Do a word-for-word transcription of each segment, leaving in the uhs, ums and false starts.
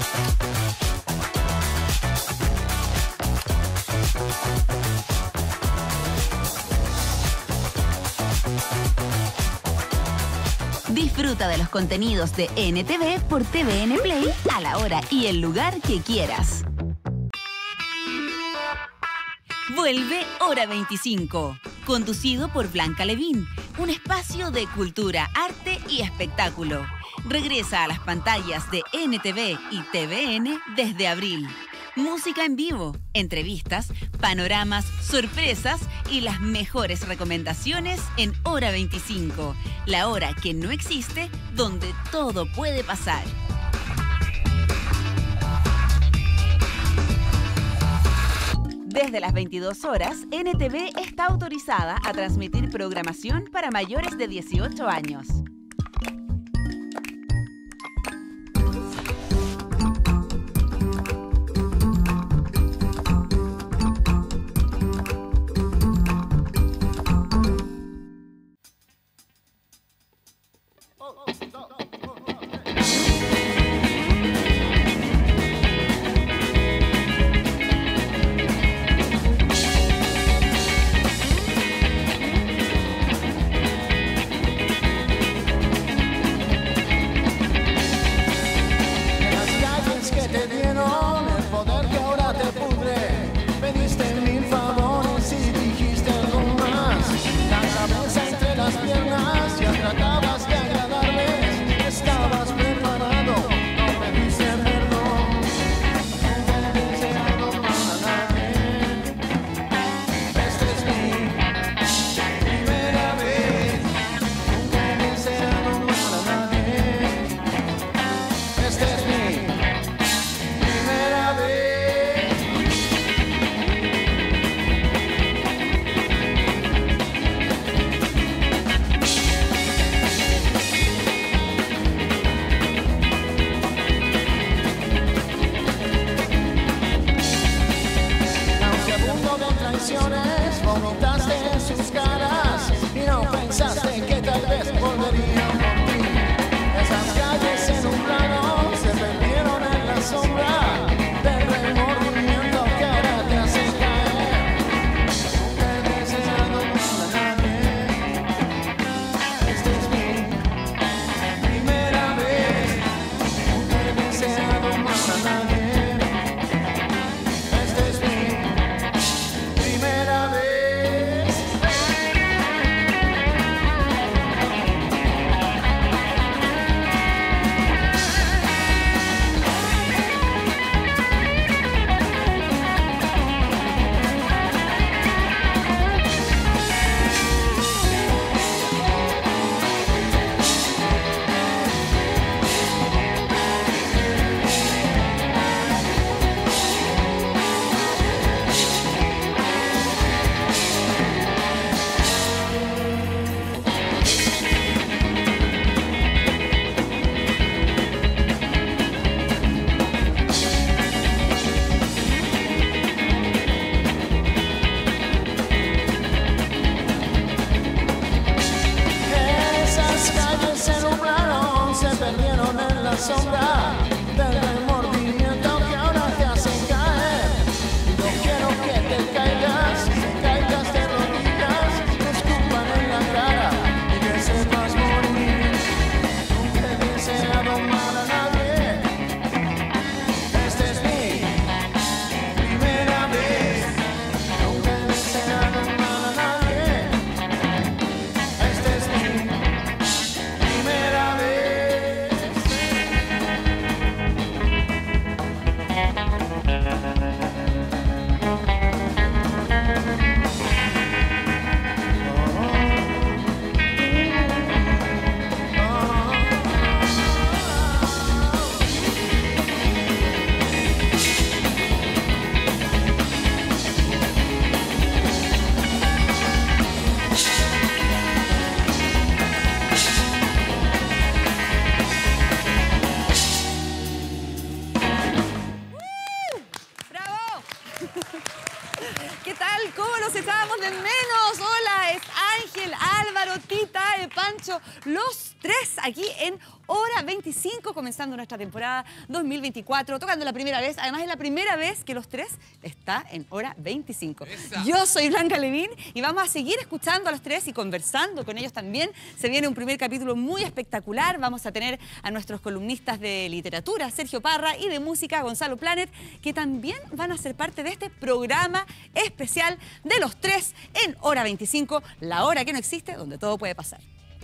Disfruta de los contenidos de N T V por T V N Play a la hora y el lugar que quieras. Vuelve Hora veinticinco, conducido por Blanca Levín, un espacio de cultura, arte y espectáculo. Regresa a las pantallas de N T V y T V N desde abril. Música en vivo, entrevistas, panoramas, sorpresas y las mejores recomendaciones en Hora veinticinco, la hora que no existe, donde todo puede pasar. Desde las veintidós horas, N T V está autorizada a transmitir programación para mayores de dieciocho años. ¿Qué tal? ¿Cómo los echábamos de menos? Hola, es Ángel, Álvaro, Tita, el Pancho, los tres aquí en Hora veinticinco, comenzando nuestra temporada dos mil veinticuatro, tocando la primera vez. Además, es la primera vez que los tres está en Hora veinticinco. Esa. Yo soy Blanca Levín y vamos a seguir escuchando a los tres y conversando con ellos también. Se viene un primer capítulo muy espectacular. Vamos a tener a nuestros columnistas de literatura, Sergio Parra, y de música, Gonzalo Planet, que también van a ser parte de este programa especial de los tres en Hora veinticinco, la hora que no existe, donde todo puede pasar.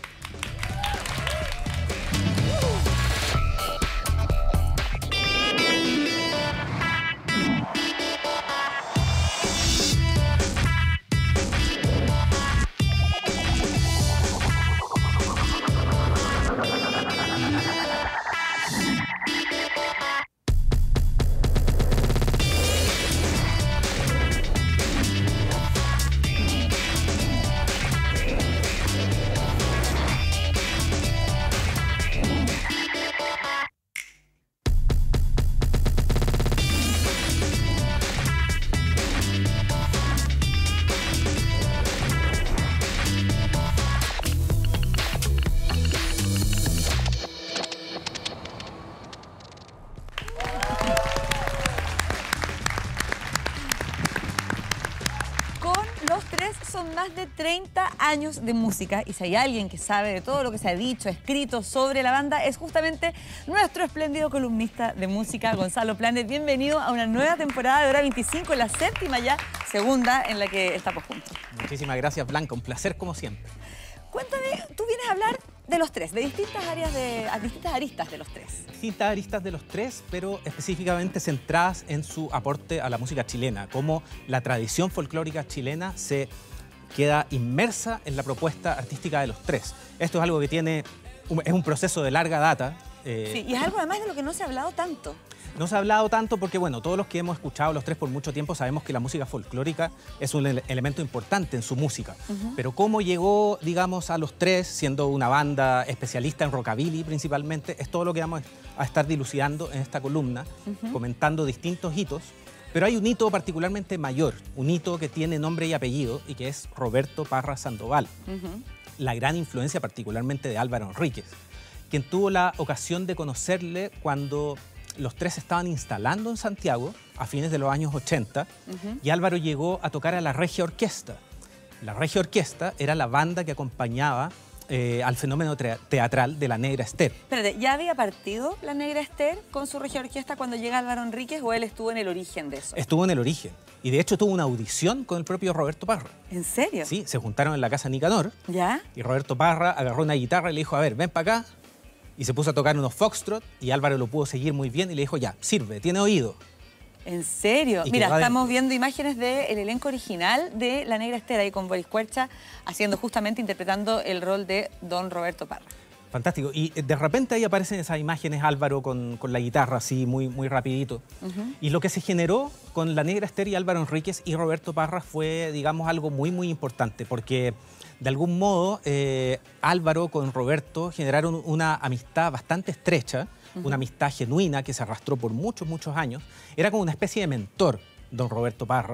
Más de treinta años de música, y si hay alguien que sabe de todo lo que se ha dicho, escrito sobre la banda, es justamente nuestro espléndido columnista de música, Gonzalo Planet. Bienvenido a una nueva temporada de Hora veinticinco, la séptima ya, segunda en la que estamos juntos. Muchísimas gracias, Blanca, un placer como siempre. Cuéntame, tú vienes a hablar de los tres, de distintas áreas, de distintas aristas de los tres. Distintas aristas de los tres, pero específicamente centradas en su aporte a la música chilena, cómo la tradición folclórica chilena se queda inmersa en la propuesta artística de los tres. Esto es algo que tiene, es un proceso de larga data. Eh, sí, y es algo además de lo que no se ha hablado tanto. No se ha hablado tanto porque, bueno, todos los que hemos escuchado los tres por mucho tiempo sabemos que la música folclórica es un ele elemento importante en su música. Uh-huh. Pero cómo llegó, digamos, a los tres, siendo una banda especialista en rockabilly principalmente, es todo lo que vamos a estar dilucidando en esta columna, uh-huh. comentando distintos hitos. Pero hay un hito particularmente mayor, un hito que tiene nombre y apellido y que es Roberto Parra Sandoval. Uh-huh. La gran influencia particularmente de Álvaro Enríquez, quien tuvo la ocasión de conocerle cuando los tres estaban instalando en Santiago a fines de los años ochenta, uh-huh. y Álvaro llegó a tocar a la Regia Orquesta. La Regia Orquesta era la banda que acompañaba Eh, al fenómeno teatral de la Negra Ester. Espérate, ¿ya había partido la Negra Ester con su Regia Orquesta cuando llega Álvaro Enríquez o él estuvo en el origen de eso? Estuvo en el origen. Y de hecho tuvo una audición con el propio Roberto Parra. ¿En serio? Sí, se juntaron en la casa Nicanor. ¿Ya? Y Roberto Parra agarró una guitarra y le dijo, a ver, ven para acá. Y se puso a tocar unos foxtrot y Álvaro lo pudo seguir muy bien y le dijo, ya, sirve, tiene oído. ¿En serio? Mira, estamos viendo imágenes del elenco original de La Negra Ester, ahí con Boris Cuercha, haciendo justamente, interpretando el rol de don Roberto Parra. Fantástico. Y de repente ahí aparecen esas imágenes, Álvaro con, con la guitarra, así muy, muy rapidito. Uh-huh. Y lo que se generó con La Negra Ester y Álvaro Enríquez y Roberto Parra fue, digamos, algo muy, muy importante, porque de algún modo eh, Álvaro con Roberto generaron una amistad bastante estrecha, uh-huh. una amistad genuina que se arrastró por muchos, muchos años. Era como una especie de mentor, don Roberto Parra.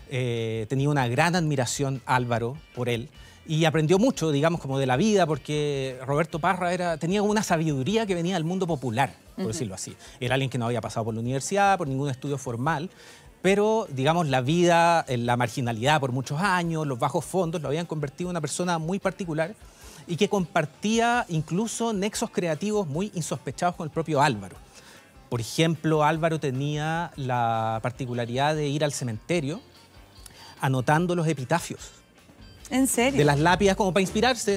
Eh, tenía una gran admiración Álvaro por él y aprendió mucho, digamos, como de la vida, porque Roberto Parra era, tenía una sabiduría que venía del mundo popular, por uh-huh. decirlo así. Era alguien que no había pasado por la universidad, por ningún estudio formal, pero, digamos, la vida, la marginalidad por muchos años, los bajos fondos, lo habían convertido en una persona muy particular y que compartía incluso nexos creativos muy insospechados con el propio Álvaro. Por ejemplo, Álvaro tenía la particularidad de ir al cementerio anotando los epitafios. ¿En serio? De las lápidas como para inspirarse.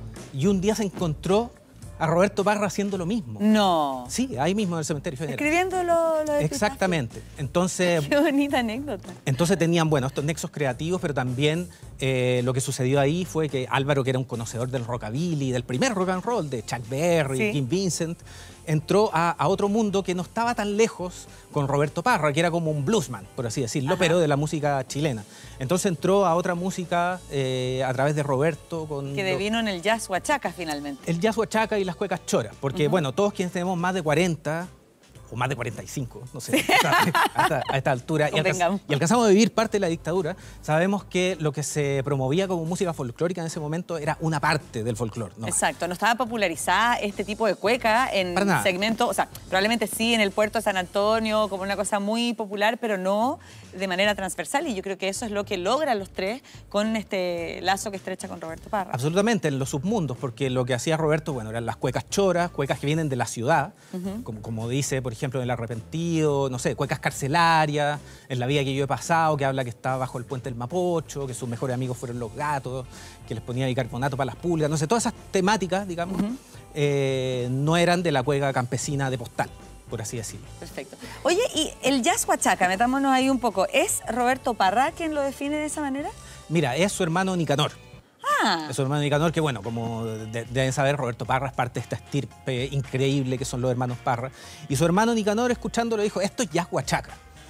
Y un día se encontró a Roberto Parra haciendo lo mismo. No. Sí, ahí mismo en el cementerio general. Escribiendo lo, lo Exactamente. Entonces, qué bonita anécdota. Entonces tenían, bueno, estos nexos creativos, pero también eh, lo que sucedió ahí fue que Álvaro, que era un conocedor del rockabilly, del primer rock and roll, de Chuck Berry, sí. Jim Vincent, entró a, a otro mundo que no estaba tan lejos con Roberto Parra, que era como un bluesman, por así decirlo, Ajá. pero de la música chilena. Entonces entró a otra música eh, a través de Roberto. Con que devino en el jazz huachaca finalmente. El jazz huachaca y las cuecas choras, porque uh-huh. bueno, todos quienes tenemos más de cuarenta o más de cuarenta y cinco, no sé, a esta, a esta altura, y, alcanz, y alcanzamos a vivir parte de la dictadura, sabemos que lo que se promovía como música folclórica en ese momento era una parte del folclore. ¿No? Exacto, no estaba popularizada este tipo de cueca en segmentos, o sea, probablemente sí en el puerto de San Antonio, como una cosa muy popular, pero no de manera transversal, y yo creo que eso es lo que logran los tres con este lazo que estrecha con Roberto Parra. Absolutamente, en los submundos, porque lo que hacía Roberto, bueno, eran las cuecas choras, cuecas que vienen de la ciudad, uh-huh. como, como dice, por ejemplo, en El Arrepentido, no sé, cuecas carcelarias, en La vida que yo he pasado, que habla que está bajo el puente del Mapocho, que sus mejores amigos fueron los gatos, que les ponía bicarbonato para las pulgas, no sé, todas esas temáticas, digamos, uh-huh. eh, no eran de la cueca campesina de Postal, por así decirlo. Perfecto. Oye, y el jazz huachaca, metámonos ahí un poco, ¿es Roberto Parra quien lo define de esa manera? Mira, es su hermano Nicanor. Ah. Es su hermano Nicanor, que bueno, como de, deben saber, Roberto Parra es parte de esta estirpe increíble que son los hermanos Parra. Y su hermano Nicanor, escuchándolo, dijo, esto es jazz huachaca.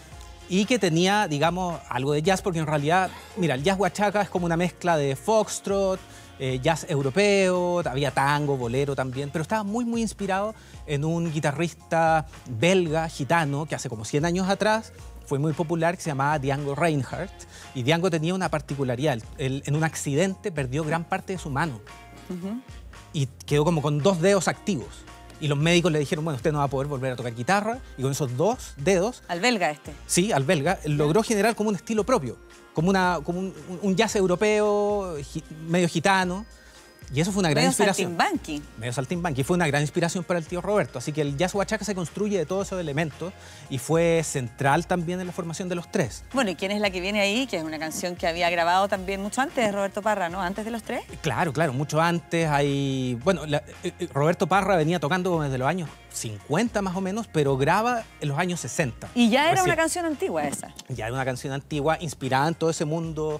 Y que tenía, digamos, algo de jazz, porque en realidad, mira, el jazz huachaca es como una mezcla de foxtrot, eh, jazz europeo, había tango, bolero también, pero estaba muy, muy inspirado en un guitarrista belga, gitano, que hace como cien años atrás fue muy popular, que se llamaba Django Reinhardt. Y Django tenía una particularidad, él, en un accidente perdió gran parte de su mano. Uh-huh. Y quedó como con dos dedos activos. Y los médicos le dijeron, bueno, usted no va a poder volver a tocar guitarra. Y con esos dos dedos... ¿Al belga este? Sí, al belga. Logró generar como un estilo propio. Como, una, como un, un jazz europeo, medio gitano. Y eso fue una gran medio inspiración. Saltimbanqui. Medio saltimbanqui. Y fue una gran inspiración para el tío Roberto. Así que el jazz huachaca se construye de todos esos elementos y fue central también en la formación de los tres. Bueno, ¿y quién es la que viene ahí? Que es una canción que había grabado también mucho antes de Roberto Parra, ¿no? Antes de los tres. Claro, claro, mucho antes. Hay... Bueno, la, eh, Roberto Parra venía tocando desde los años cincuenta más o menos, pero graba en los años sesenta. Y ya era recién. Una canción antigua esa. Ya era una canción antigua, inspirada en todo ese mundo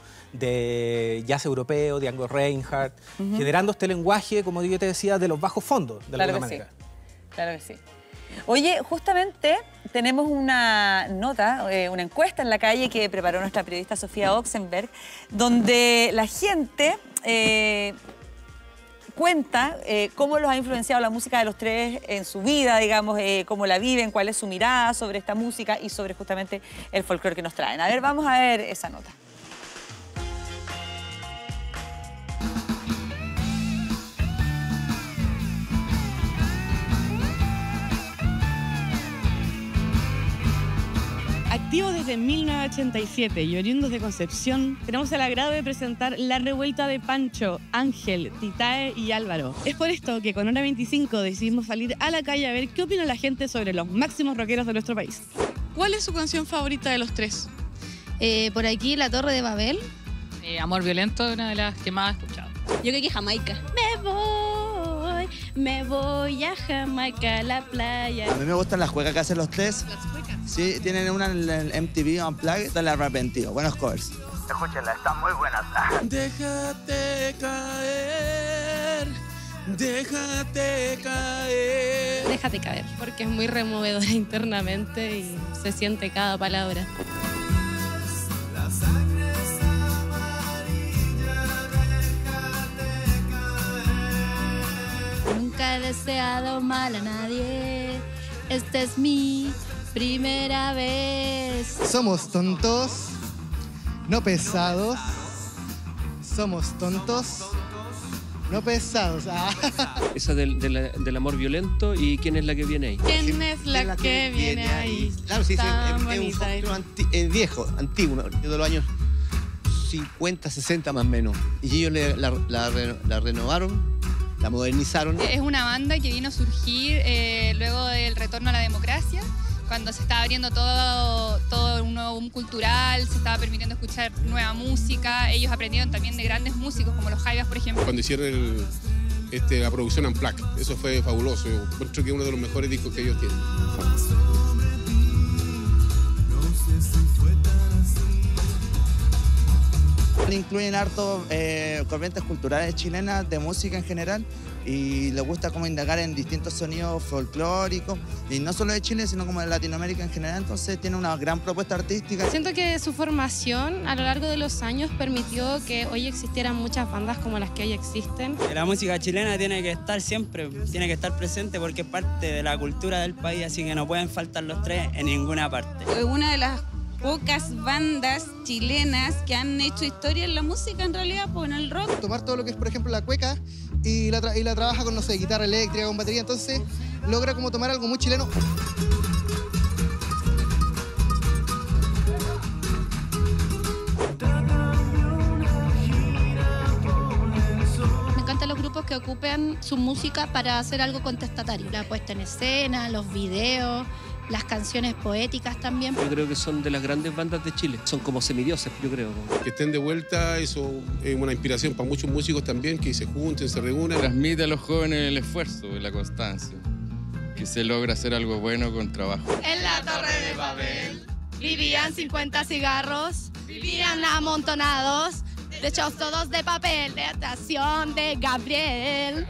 de jazz europeo, de Django Reinhardt, uh-huh. generando este lenguaje, como yo te decía, de los bajos fondos, de claro alguna que manera. Sí. Claro que sí. Oye, justamente tenemos una nota, eh, una encuesta en la calle que preparó nuestra periodista Sofía Oxenberg, donde la gente... Eh, cuenta eh, cómo los ha influenciado la música de los tres en su vida, digamos, eh, cómo la viven, cuál es su mirada sobre esta música y sobre justamente el folclore que nos traen. A ver, vamos a ver esa nota. Activos desde mil novecientos ochenta y siete y oriundos de Concepción, tenemos el agrado de presentar La Revuelta de Pancho, Ángel, Titae y Álvaro. Es por esto que con Hora veinticinco decidimos salir a la calle a ver qué opina la gente sobre los máximos rockeros de nuestro país. ¿Cuál es su canción favorita de los tres? Eh, por aquí, La Torre de Babel. Eh, Amor Violento, una de las que más he escuchado. Yo creo que Jamaica. Me voy, me voy a Jamaica, a la playa. A mí me gustan las cuecas que hacen los tres. Las cuecas. Sí, tienen una en el M T V Unplugged, El Arrepentido. Buenos covers. Escúchenla, están muy buenas. Déjate caer, déjate caer. Déjate caer, porque es muy removedora internamente y se siente cada palabra. La sangre es amarilla, déjate caer. Nunca he deseado mal a nadie, esta es mi primera vez. Somos tontos, no pesados. Somos tontos, no pesados. Ah. Esa del, del, del amor violento. ¿Y quién es la que viene ahí? ¿Quién es la, la que, que viene ahí? Claro, sí, sí, es, es un folclore anti, eh, viejo, antiguo, de los años cincuenta, sesenta más o menos. Y ellos le, la, la, la renovaron, la modernizaron. Es una banda que vino a surgir eh, luego del retorno a la democracia, cuando se estaba abriendo todo, todo un nuevo boom cultural, se estaba permitiendo escuchar nueva música. Ellos aprendieron también de grandes músicos como los Jaivas, por ejemplo. Cuando hicieron el, este, la producción Unplugged, eso fue fabuloso. Yo creo que es uno de los mejores discos que ellos tienen. Incluyen harto eh, corrientes culturales chilenas, de música en general, y les gusta como indagar en distintos sonidos folclóricos, y no solo de Chile, sino como de Latinoamérica en general, entonces tiene una gran propuesta artística. Siento que su formación a lo largo de los años permitió que hoy existieran muchas bandas como las que hoy existen. La música chilena tiene que estar siempre, tiene que estar presente porque es parte de la cultura del país, así que no pueden faltar los tres en ninguna parte. Es una de las pocas bandas chilenas que han hecho historia en la música, en realidad, pues en el rock. Tomar todo lo que es, por ejemplo, la cueca y la, tra y la trabaja con, no sé, guitarra eléctrica, con batería, entonces logra como tomar algo muy chileno. Me encantan los grupos que ocupen su música para hacer algo contestatario. La puesta en escena, los videos, las canciones poéticas también. Yo creo que son de las grandes bandas de Chile. Son como semidioses, yo creo. Que estén de vuelta, eso es una inspiración para muchos músicos también, que se junten, se reúnan. Transmite a los jóvenes el esfuerzo y la constancia, que se logra hacer algo bueno con trabajo. En la Torre de Babel vivían cincuenta cigarros, vivían amontonados, techos todos de papel, de estación de Gabriel.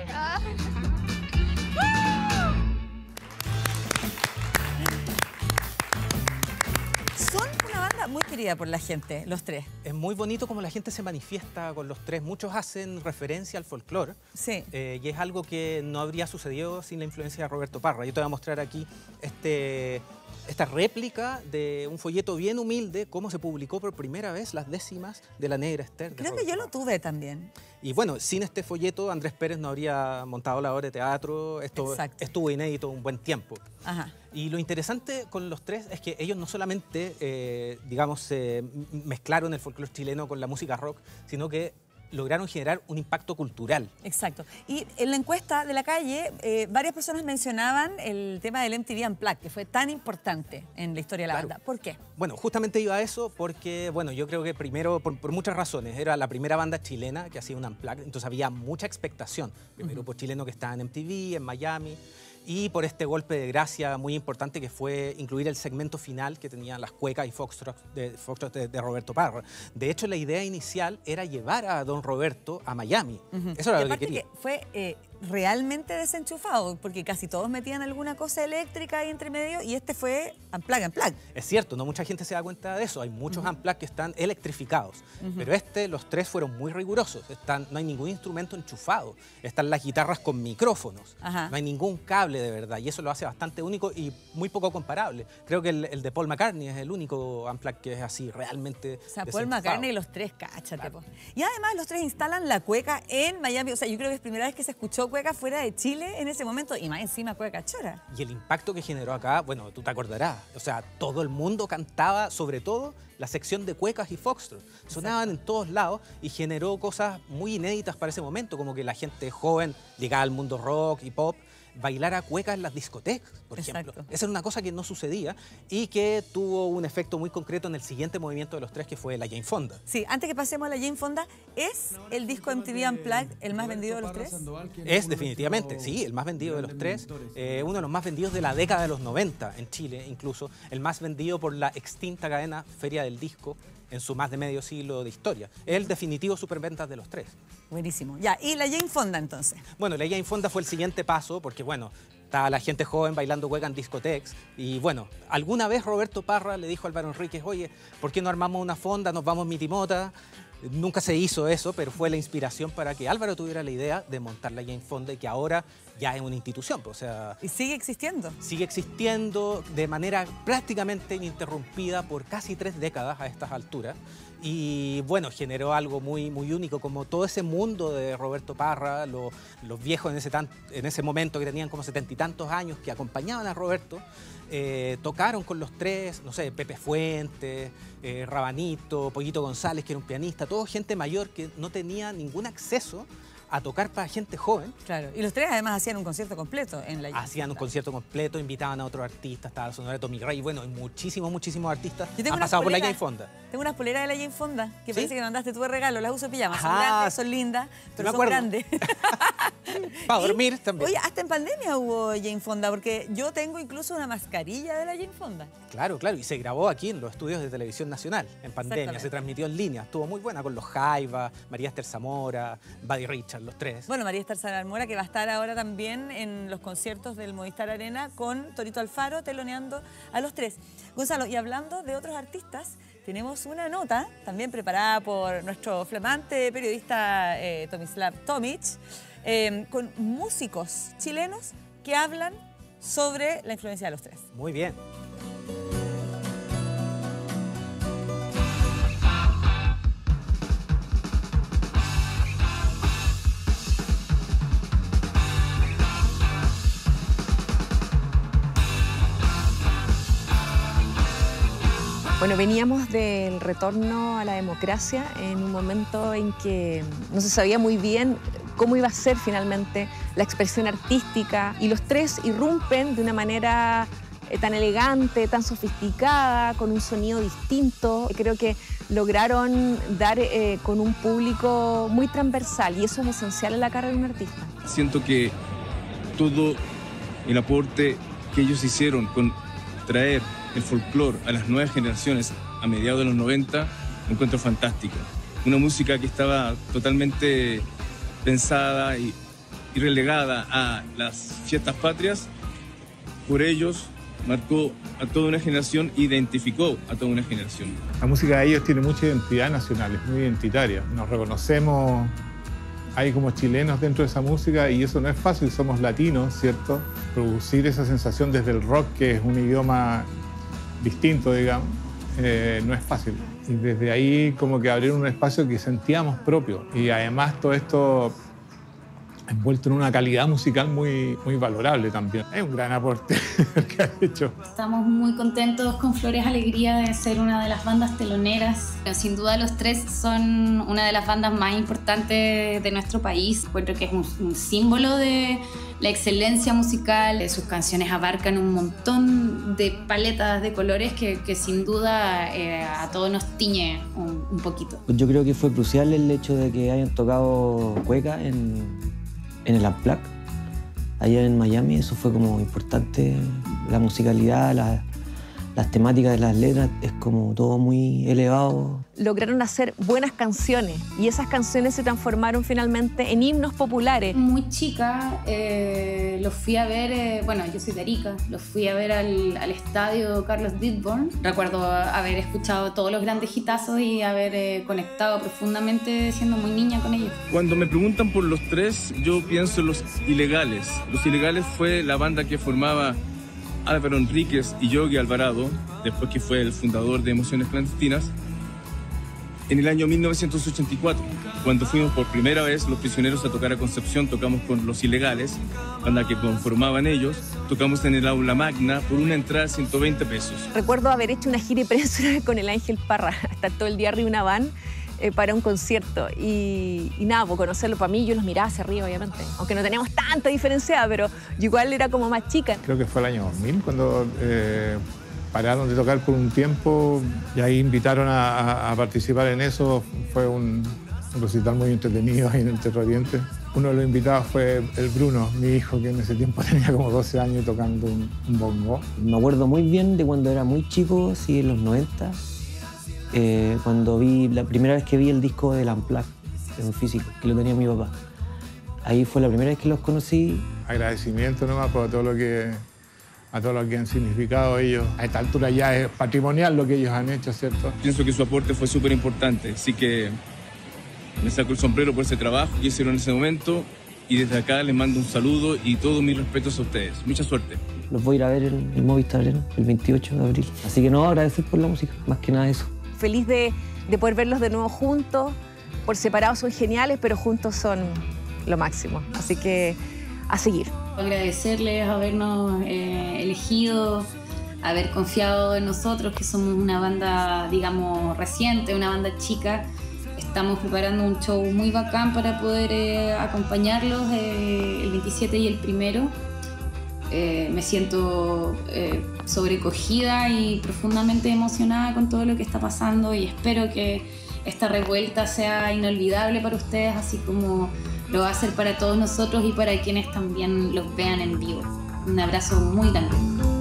Son una banda muy querida por la gente, los tres. Es muy bonito como la gente se manifiesta con los tres. Muchos hacen referencia al folclore. Sí. Eh, y es algo que no habría sucedido sin la influencia de Roberto Parra. Yo te voy a mostrar aquí este, esta réplica de un folleto bien humilde, cómo se publicó por primera vez las décimas de La Negra Esther. de Creo que Roberto yo lo Parra. tuve también. Y bueno, sin este folleto Andrés Pérez no habría montado la obra de teatro. Esto Exacto. estuvo inédito un buen tiempo. Ajá. Y lo interesante con los tres es que ellos no solamente, eh, digamos, eh, mezclaron el folclore chileno con la música rock, sino que lograron generar un impacto cultural. Exacto. Y en la encuesta de la calle, eh, varias personas mencionaban el tema del M T V Unplugged, que fue tan importante en la historia de la Claro. banda. ¿Por qué? Bueno, justamente iba a eso porque, bueno, yo creo que primero, por, por muchas razones, era la primera banda chilena que hacía un Unplugged, entonces había mucha expectación. Primero Ujú. por chileno que estaba en M T V, en Miami, y por este golpe de gracia muy importante que fue incluir el segmento final que tenían las cuecas y foxtrots de, foxtrot de, de Roberto Parra. De hecho, la idea inicial era llevar a don Roberto a Miami. Ujú. Eso era Y lo que aparte quería. que fue eh, realmente desenchufado, porque casi todos metían alguna cosa eléctrica ahí entre medio, y este fue Unplugged, Unplugged. Es cierto, no mucha gente se da cuenta de eso. Hay muchos Ujú. Unplugged que están electrificados. Ujú. Pero este, los tres fueron muy rigurosos. Están, no hay ningún instrumento enchufado. Están las guitarras con micrófonos. Ajá. No hay ningún cable de verdad. Y eso lo hace bastante único y muy poco comparable. Creo que el, el de Paul McCartney es el único Unplugged que es así, realmente O sea, Paul desenchufado. McCartney y los tres, cáchate. Po. Y además los tres instalan la cueca en Miami. O sea, yo creo que es primera vez que se escuchó cueca fuera de Chile en ese momento, y más encima cueca chora. Y el impacto que generó acá, bueno, tú te acordarás. O sea, todo el mundo cantaba, sobre todo la sección de cuecas y foxtrot. Sonaban en todos lados y generó cosas muy inéditas para ese momento, como que la gente joven ligada al mundo rock y pop bailara cuecas en las discotecas, por ejemplo. Exacto. Esa era una cosa que no sucedía y que tuvo un efecto muy concreto en el siguiente movimiento de los tres, que fue la Jane Fonda. Sí, antes que pasemos a la Jane Fonda, ¿es el disco M T V Unplugged el más vendido de los tres? Es definitivamente, sí, el más vendido de los tres, eh, uno de los más vendidos de la década de los noventa en Chile, incluso el más vendido por la extinta cadena Feria del Disco en su más de medio siglo de historia. Es el definitivo superventas de los tres. Buenísimo. Ya, y la Jane Fonda entonces. Bueno, la Jane Fonda fue el siguiente paso porque, bueno, estaba la gente joven bailando cueca en discotecas y, bueno, alguna vez Roberto Parra le dijo a Álvaro Enríquez, oye, ¿por qué no armamos una fonda, nos vamos mitimota? Nunca se hizo eso, pero fue la inspiración para que Álvaro tuviera la idea de montar la Jane Fonda y que ahora ya es una institución. O sea, ¿Y sigue existiendo? sigue existiendo de manera prácticamente ininterrumpida por casi tres décadas a estas alturas. Y bueno, generó algo muy, muy único, como todo ese mundo de Roberto Parra, lo- los viejos en ese, tan- en ese momento que tenían como setenta y tantos años, que acompañaban a Roberto, eh, tocaron con los tres, no sé, Pepe Fuentes, eh, Rabanito, Pollito González, que era un pianista, todo gente mayor que no tenía ningún acceso a tocar para gente joven. Claro, y los tres además hacían un concierto completo en la Jane Hacían un Fonda. concierto completo, invitaban a otros artistas, estaba la Sonora de Tommy Rey, bueno, y muchísimos, muchísimos artistas Yo tengo han unas pasado por la poleras- Jane Fonda. Tengo unas poleras de la Jane Fonda que ¿Sí? parece que mandaste tú de regalo. Las uso pijamas. Son Ajá. grandes, son lindas, pero me son acuerdo. grandes. Para dormir también. Oye, hasta en pandemia hubo Jane Fonda, porque yo tengo incluso una mascarilla de la Jane Fonda. Claro, claro, y se grabó aquí en los estudios de Televisión Nacional, en pandemia, se transmitió en línea, estuvo muy buena con los Jaiba, María Esther Zamora, Buddy Richard, los tres. Bueno, María Esther Zamora, que va a estar ahora también en los conciertos del Movistar Arena con Torito Alfaro, teloneando a los tres. Gonzalo, y hablando de otros artistas, tenemos una nota también preparada por nuestro flamante periodista eh, Tomislav Tomic, eh, con músicos chilenos que hablan sobre la influencia de los tres. Muy bien. Bueno, veníamos del retorno a la democracia en un momento en que no se sabía muy bien cómo iba a ser finalmente la expresión artística, y los tres irrumpen de una manera tan elegante, tan sofisticada, con un sonido distinto. Creo que lograron dar eh, con un público muy transversal, y eso es esencial en la carrera de un artista. Siento que todo el aporte que ellos hicieron con traer el folclore a las nuevas generaciones a mediados de los noventa, lo encuentro fantástico. Una música que estaba totalmente pensada y, y relegada a las fiestas patrias, por ellos marcó a toda una generación, identificó a toda una generación. La música de ellos tiene mucha identidad nacional, es muy identitaria. Nos reconocemos ahí como chilenos dentro de esa música, y eso no es fácil, somos latinos, ¿cierto? Producir esa sensación desde el rock, que es un idioma distinto, digamos, eh, no es fácil. Y desde ahí como que abrieron un espacio que sentíamos propio. Y además todo esto envuelto en una calidad musical muy, muy valorable también. Es un gran aporte que ha hecho. Estamos muy contentos con Flores Alegría de ser una de las bandas teloneras. Sin duda los tres son una de las bandas más importantes de nuestro país. Encuentro que es un, un símbolo de la excelencia musical. Sus canciones abarcan un montón de paletas de colores que, que sin duda eh, a todos nos tiñe un, un poquito. Yo creo que fue crucial el hecho de que hayan tocado cueca en en el Unplugged, allá en Miami. Eso fue como importante, la musicalidad, la, las temáticas de las letras, es como todo muy elevado. Lograron hacer buenas canciones, y esas canciones se transformaron finalmente en himnos populares. Muy chica, eh, los fui a ver, eh, bueno, yo soy de Arica, los fui a ver al, al estadio Carlos Didborn. Recuerdo haber escuchado todos los grandes hitazos y haber eh, conectado profundamente siendo muy niña con ellos. Cuando me preguntan por los tres, yo pienso en Los Ilegales. Los Ilegales fue la banda que formaba Álvaro Enríquez y Yogi Alvarado, después que fue el fundador de Emociones Clandestinas, en el año mil novecientos ochenta y cuatro. Cuando fuimos por primera vez los prisioneros a tocar a Concepción, tocamos con Los Ilegales, banda que conformaban ellos, tocamos en el Aula Magna por una entrada de ciento veinte pesos. Recuerdo haber hecho una gira de prensa con el Ángel Parra, estar todo el día arriba de una van eh, para un concierto, y, y nada, por conocerlo, para mí yo los miraba hacia arriba, obviamente, aunque no teníamos tanta diferencia, pero igual era como más chica. Creo que fue el año dos mil cuando eh, pararon de tocar por un tiempo, y ahí invitaron a, a, a participar en eso. Fue un, un recital muy entretenido ahí en el Teatro Oriente. Uno de los invitados fue el Bruno, mi hijo, que en ese tiempo tenía como doce años tocando un, un bongo. Me acuerdo muy bien de cuando era muy chico, sí, en los noventa, eh, cuando vi, la primera vez que vi el disco del Unplugged en físico, que lo tenía mi papá. Ahí fue la primera vez que los conocí. Agradecimiento nomás por todo lo que, a todo lo que han significado ellos. A esta altura ya es patrimonial lo que ellos han hecho, ¿cierto? Pienso que su aporte fue súper importante, así que me saco el sombrero por ese trabajo que hicieron en ese momento, y desde acá les mando un saludo y todos mis respetos a ustedes. Mucha suerte. Los voy a ir a ver en el Movistar Arena el veintiocho de abril. Así que no, agradecer por la música, más que nada eso. Feliz de, de poder verlos de nuevo juntos. Por separado son geniales, pero juntos son lo máximo. Así que a seguir. Agradecerles habernos eh, elegido, haber confiado en nosotros, que somos una banda, digamos, reciente, una banda chica. Estamos preparando un show muy bacán para poder eh, acompañarlos eh, el veintisiete y el primero. Eh, me siento eh, sobrecogida y profundamente emocionada con todo lo que está pasando, y espero que esta revuelta sea inolvidable para ustedes, así como lo va a hacer para todos nosotros y para quienes también los vean en vivo. Un abrazo muy grande.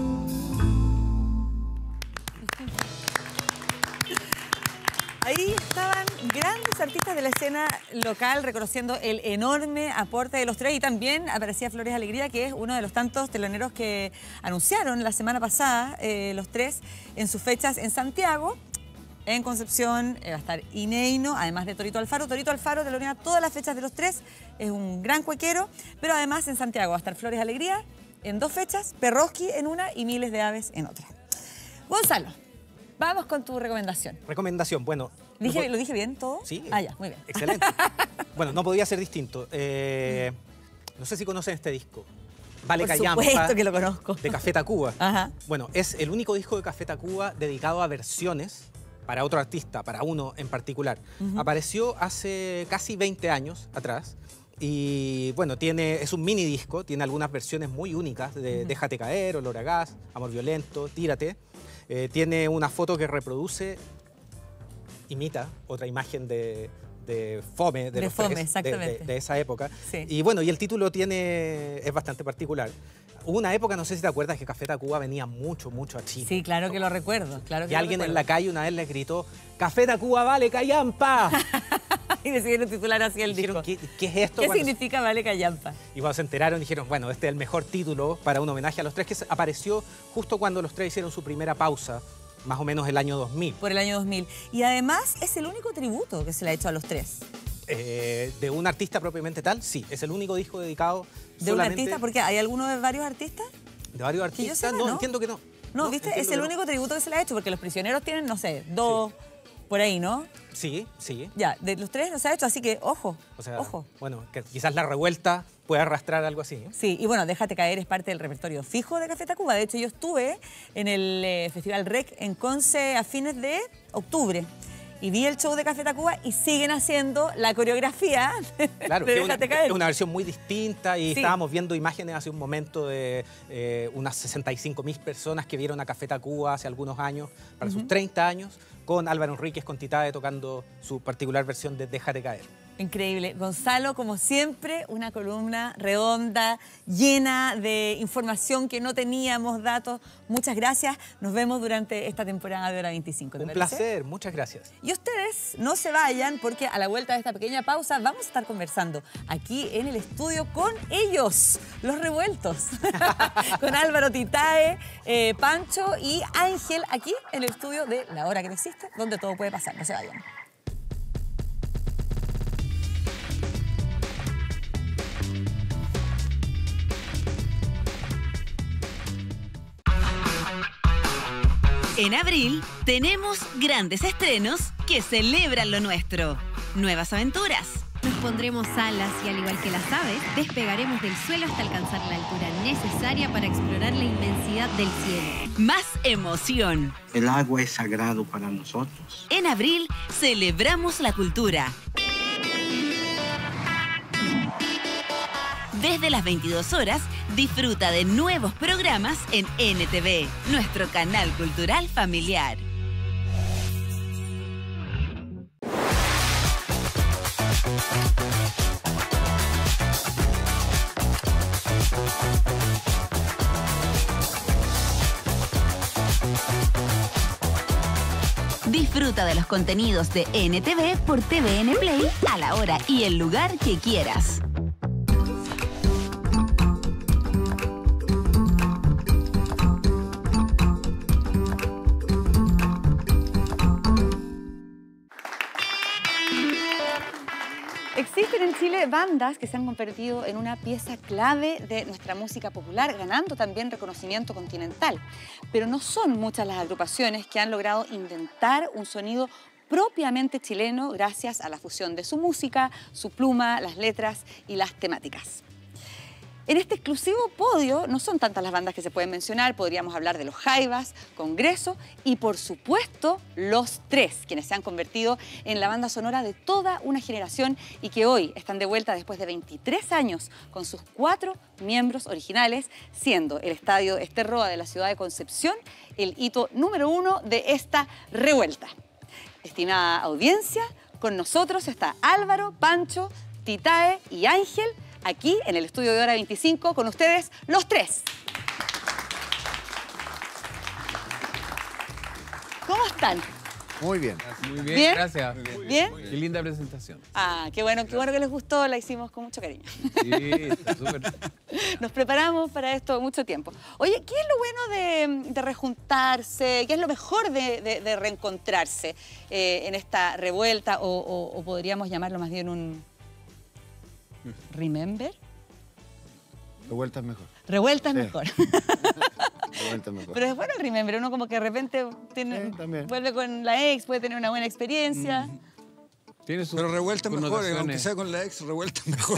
Ahí estaban grandes artistas de la escena local reconociendo el enorme aporte de los tres, y también aparecía Flores Alegría, que es uno de los tantos teloneros que anunciaron la semana pasada eh, los tres en sus fechas en Santiago. En Concepción eh, va a estar Ineino, además de Torito Alfaro. Torito Alfaro telonea todas las fechas de los tres, es un gran cuequero, pero además en Santiago va a estar Flores Alegría en dos fechas, Perroski en una y Miles de Aves en otra. Gonzalo, vamos con tu recomendación. Recomendación, bueno. ¿Dije, no, ¿Lo dije bien todo? Sí. Ah, ya, muy bien. Excelente. Bueno, no podía ser distinto. Eh, no sé si conocen este disco. Vale Callampa. Por supuesto que lo conozco. De Café Tacuba. Ajá. Bueno, es el único disco de Café Tacuba dedicado a versiones para otro artista, para uno en particular. Uh-huh. Apareció hace casi veinte años atrás. Y bueno, tiene, es un mini disco, tiene algunas versiones muy únicas de uh-huh. Déjate Caer, Olor a Gas, Amor Violento, Tírate. Eh, tiene una foto que reproduce, imita otra imagen de, de Fome, de, de, los Fome tres, exactamente. de, de, de esa época. Sí. Y bueno, y el título tiene, es bastante particular. Hubo una época, no sé si te acuerdas, que Café Tacuba venía mucho, mucho a Chile. Sí, claro que lo recuerdo. Claro que y lo alguien recuerdo. en la calle una vez le gritó, ¡Café Tacuba vale callampa! Y decidieron titular así el disco. ¿Qué, ¿Qué es esto? ¿Qué cuando significa Vale Callampa? Y cuando se enteraron dijeron, bueno, este es el mejor título para un homenaje a los tres, que apareció justo cuando los tres hicieron su primera pausa, más o menos el año dos mil. Por el año dos mil. Y además es el único tributo que se le ha hecho a los tres. Eh, de un artista propiamente tal, sí. Es el único disco dedicado ¿De solamente... un artista? Porque ¿hay alguno de varios artistas? ¿De varios artistas? Sepa, no, no, entiendo que no. No, no ¿viste? Es el único no. tributo que se le ha hecho, porque los prisioneros tienen, no sé, dos... Sí. Por ahí, ¿no? Sí, sí. Ya, de los tres no se ha hecho, así que ojo, o sea, ojo. Bueno, que quizás La Revuelta puede arrastrar algo así. ¿eh? Sí, y bueno, Déjate Caer es parte del repertorio fijo de Café Tacuba. De hecho, yo estuve en el eh, Festival R E C en Conce a fines de octubre y vi el show de Café Tacuba y siguen haciendo la coreografía claro, de que Déjate una, Caer. Es una versión muy distinta y sí. estábamos viendo imágenes hace un momento de eh, unas sesenta y cinco mil personas que vieron a Café Tacuba hace algunos años, para uh-huh. sus treinta años, con Álvaro Enríquez, con Titae, tocando su particular versión de Déjate Caer. Increíble. Gonzalo, como siempre, una columna redonda, llena de información que no teníamos, datos. Muchas gracias. Nos vemos durante esta temporada de Hora veinticinco. Un placer. Muchas gracias. Y ustedes no se vayan, porque a la vuelta de esta pequeña pausa vamos a estar conversando aquí en el estudio con ellos, los revueltos. Con Álvaro, Titae, eh, Pancho y Ángel, aquí en el estudio de La Hora que no existe, donde todo puede pasar. No se vayan. En abril tenemos grandes estrenos que celebran lo nuestro. Nuevas aventuras. Nos pondremos alas y, al igual que las aves, despegaremos del suelo hasta alcanzar la altura necesaria para explorar la inmensidad del cielo. Más emoción. El agua es sagrado para nosotros. En abril celebramos la cultura. Desde las veintidós horas, disfruta de nuevos programas en N T V, nuestro canal cultural familiar. Disfruta de los contenidos de N T V por T V N Play a la hora y el lugar que quieras. Existen en Chile bandas que se han convertido en una pieza clave de nuestra música popular, ganando también reconocimiento continental. Pero no son muchas las agrupaciones que han logrado inventar un sonido propiamente chileno gracias a la fusión de su música, su pluma, las letras y las temáticas. En este exclusivo podio no son tantas las bandas que se pueden mencionar, podríamos hablar de los Jaivas, Congreso y por supuesto Los Tres, quienes se han convertido en la banda sonora de toda una generación y que hoy están de vuelta después de veintitrés años con sus cuatro miembros originales, siendo el Estadio Ester Roa de la ciudad de Concepción el hito número uno de esta revuelta. Estimada audiencia, con nosotros está Álvaro, Pancho, Titae y Ángel, aquí en el estudio de Hora veinticinco, con ustedes los tres. ¿Cómo están? Muy bien. Muy bien, ¿Bien? gracias. ¿Bien? ¿Bien? Qué linda presentación. Ah, qué bueno, qué bueno que les gustó, la hicimos con mucho cariño. Sí, está súper. Nos preparamos para esto mucho tiempo. Oye, ¿qué es lo bueno de, de rejuntarse? ¿Qué es lo mejor de, de, de reencontrarse eh, en esta revuelta? O, o, o podríamos llamarlo más bien un... ¿Remember? Revuelta es mejor. Revuelta es Sí. mejor. Revuelta es mejor. Pero es bueno el remember, uno como que de repente tiene, vuelve con la ex, puede tener una buena experiencia. Tiene Pero revuelta es mejor, connotaciones. aunque sea con la ex, revuelta es mejor.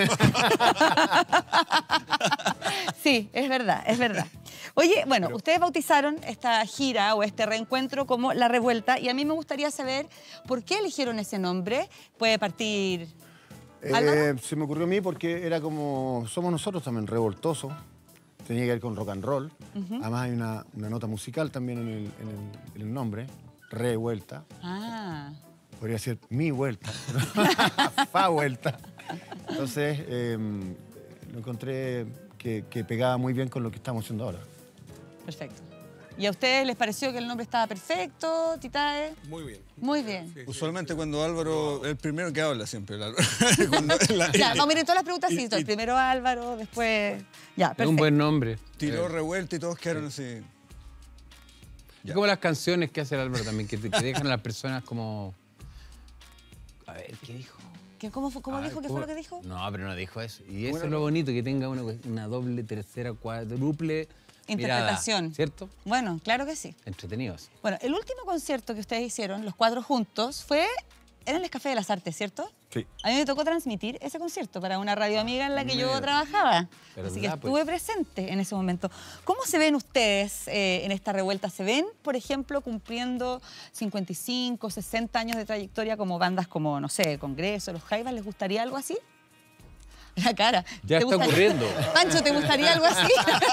Sí, es verdad, es verdad. Oye, bueno, ustedes bautizaron esta gira o este reencuentro como La Revuelta y a mí me gustaría saber por qué eligieron ese nombre. Puede partir... Eh, se me ocurrió a mí porque era como... Somos nosotros también, revoltosos. Tenía que ver con rock and roll. Ujú. Además hay una, una nota musical también en el, en el- en el nombre. Revuelta. Ah, Podría ser mi vuelta. Fa vuelta. Entonces, eh, lo encontré que, que pegaba muy bien con lo que estamos haciendo ahora. perfecto. ¿Y a ustedes les pareció que el nombre estaba perfecto, Titae? Muy bien. Muy bien. Usualmente cuando Álvaro, el primero que habla siempre, el Álvaro. Cuando la- Ya, vamos a ir en todas las preguntas. Sí, el primero Álvaro, después... Ya, Es perfecto. un buen nombre. tiró Eh, revuelta y todos quedaron así. Es como las canciones que hace el Álvaro también, que, te- que dejan a las personas como... A ver, ¿qué dijo? ¿Qué, ¿Cómo, fue- cómo Ay, dijo? ¿Qué ¿cómo? fue lo que dijo? No, pero no dijo eso. Y eso Bueno, es lo bonito, que tenga una, una doble, tercera, cuádruple Interpretación. mirada, ¿cierto? Bueno, claro que sí. Entretenidos. Bueno, el último concierto que ustedes hicieron, los cuatro juntos, fue en el Café de las Artes, ¿cierto? Sí. A mí me tocó transmitir ese concierto para una radio amiga en la que yo Mira. trabajaba. ¿Verdad, Así que pues? estuve presente en ese momento. ¿Cómo se ven ustedes eh, en esta revuelta? ¿Se ven, por ejemplo, cumpliendo cincuenta y cinco, sesenta años de trayectoria como bandas como, no sé, Congreso, Los Jaivas? ¿Les gustaría algo así? La cara. Ya ¿Te está gustaría- ocurriendo. Pancho, ¿te gustaría algo así?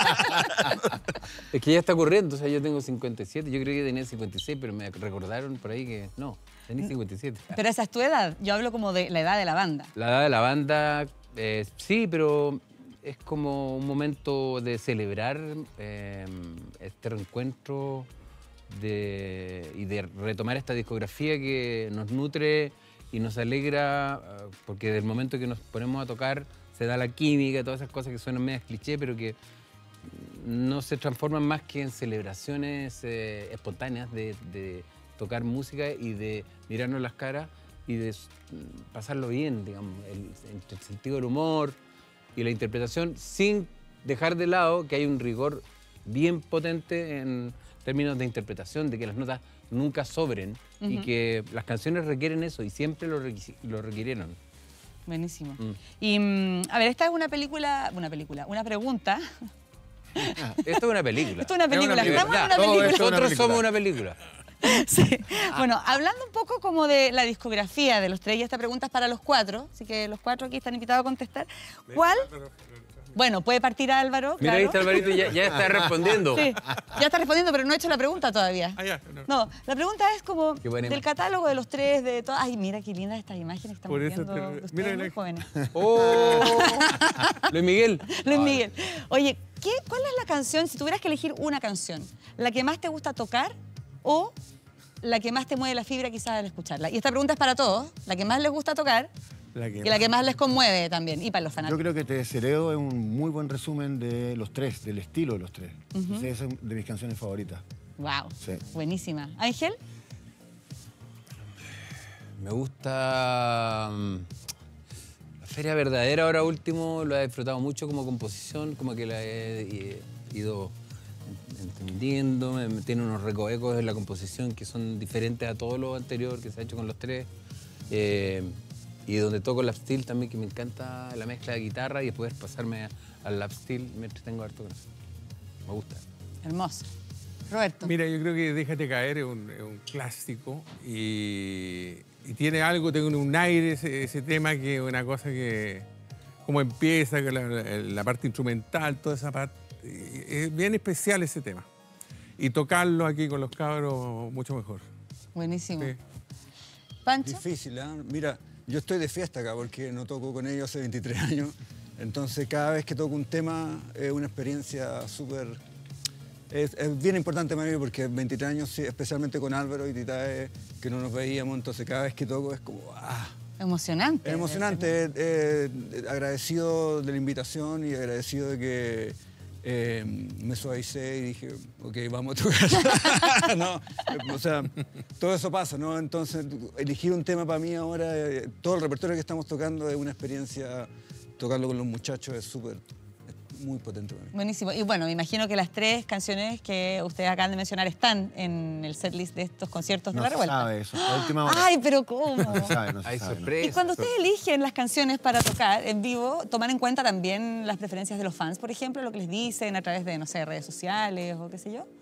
Es que ya está ocurriendo, o sea, yo tengo cincuenta y siete, yo creí que tenía cincuenta y seis, pero me recordaron por ahí que no, tenía cincuenta y siete. Pero esa es tu edad. Yo hablo como de la edad de la banda. La edad de la banda, eh, sí, pero es como un momento de celebrar eh, este reencuentro de, y de retomar esta discografía que nos nutre y nos alegra, eh, porque del momento que nos ponemos a tocar se da la química, todas esas cosas que suenan medias cliché, pero que no se transforman más que en celebraciones eh, espontáneas de, de tocar música y de mirarnos las caras y de s- pasarlo bien, digamos, el, entre el sentido del humor y la interpretación, sin dejar de lado que hay un rigor bien potente en términos de interpretación, de que las notas nunca sobren y Ujú. que las canciones requieren eso y siempre lo, requisi- lo requirieron. Buenísimo. Mm. Y, mm, a ver, esta es una película, una película, una pregunta. Esto es una película. Esto es una película, De estamos en verdad. una película. Nosotros somos una película. Sí. Bueno, hablando un poco como de la discografía de los tres, y esta pregunta es para los cuatro, así que los cuatro aquí están invitados a contestar. ¿Cuál? Bueno, puede partir Álvaro, Mira, claro. ahí está Alvarito, ya, ya está respondiendo. Sí, ya está respondiendo, pero no he hecho la pregunta todavía. Ah, ya, No, la pregunta es como Qué buena del imagen. catálogo de los tres, de todas. Ay, mira qué lindas estas imágenes que estamos Por eso viendo te- de ustedes mira muy la- jóvenes. ¡Oh! Luis Miguel. Luis Miguel. Oye, ¿qué, ¿cuál es la canción, si tuvieras que elegir una canción, la que más te gusta tocar o la que más te mueve la fibra quizás al escucharla? Y esta pregunta es para todos, la que más les gusta tocar La que y la que más les conmueve también, y para los Yo fanáticos. creo que Te Deshereo es un muy buen resumen de los tres, del estilo de los tres. Ujú. Entonces, esa es de mis canciones favoritas. Wow, Sí. buenísima. Ángel, Me gusta mm, la Feria Verdadera ahora último, lo he disfrutado mucho como composición, como que la he, he ido entendiendo, me- me- tiene unos recovecos en la composición que son diferentes a todo lo anterior que se ha hecho con los tres. Eh, y donde toco lap steel también, que me encanta la mezcla de guitarra y después pasarme al lap steel, me entretengo harto con eso. Me gusta. hermoso. Roberto. Mira, yo creo que Déjate Caer es un, es un clásico y, y tiene algo, tiene un aire ese, ese tema que es una cosa que, como empieza, que la, la- la parte instrumental, toda esa parte, y es bien especial ese tema. Y tocarlo aquí con los cabros, mucho mejor. Buenísimo. Sí. ¿Pancho? Difícil, ¿eh? Mira, yo estoy de fiesta acá porque no toco con ellos hace veintitrés años. Entonces, cada vez que toco un tema es una experiencia súper... Es, es bien importante para mí porque veintitrés años, sí, especialmente con Álvaro y Titae, que no nos veíamos, entonces cada vez que toco es como... Ah, emocionante. es emocionante, eh, eh, agradecido de la invitación y agradecido de que eh, me suavicé y dije, ok, vamos a tocar. No, o sea, todo eso pasa, ¿no? Entonces, elegir un tema para mí ahora, eh, todo el repertorio que estamos tocando es una experiencia, tocarlo con los muchachos es súper... muy potente para mí. Buenísimo. Y bueno, me imagino que las tres canciones que ustedes acaban de mencionar están en el setlist de estos conciertos no de La Revuelta. No se sabe eso. La última hora. Ay, pero ¿cómo? No se sabe, no se Hay sabe, sorpresas. Y cuando ustedes eligen las canciones para tocar en vivo, ¿toman en cuenta también las preferencias de los fans, por ejemplo, lo que les dicen a través de, no sé, redes sociales o qué sé yo?